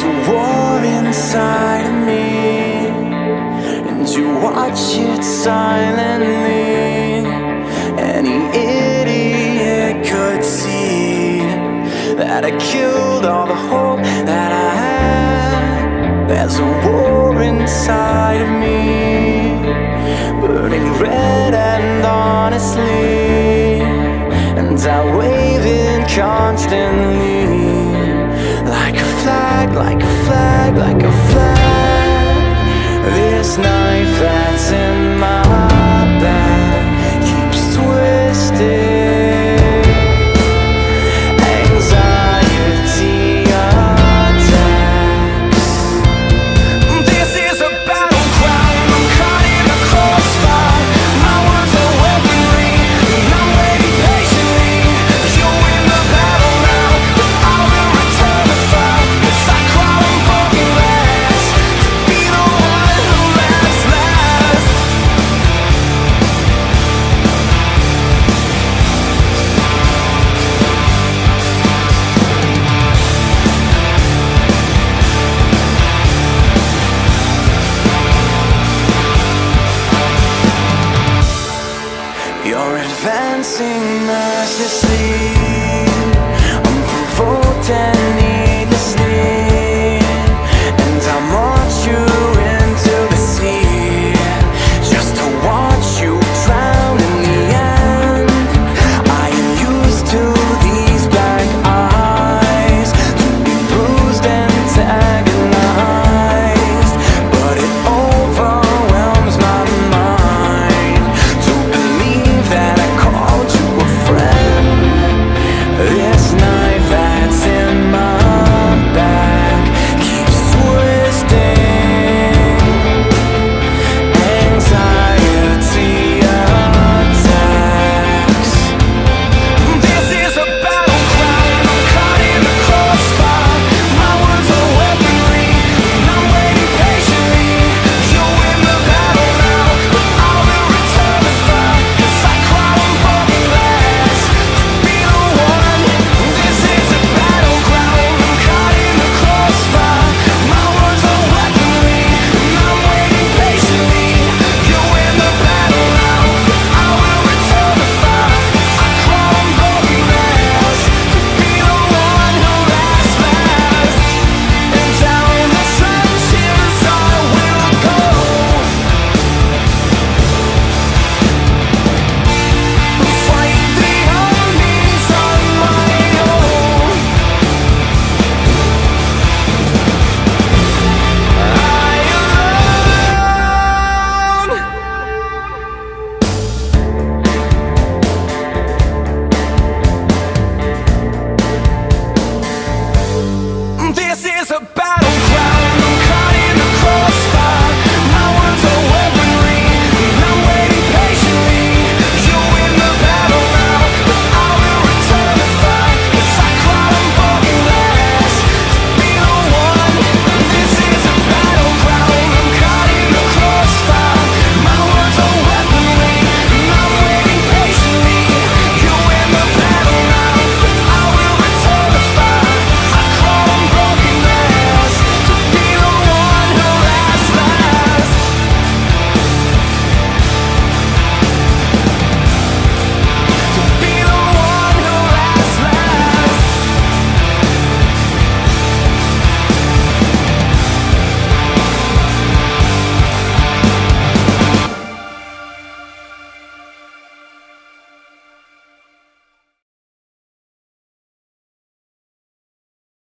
There's a war inside of me, and you watch it silently. Any idiot could see that I killed all the hope that I had. There's a war inside of me, burning red and honestly, and I wave it constantly, like a flag, like a flag, like a flag. This knife that's in my back keeps twisting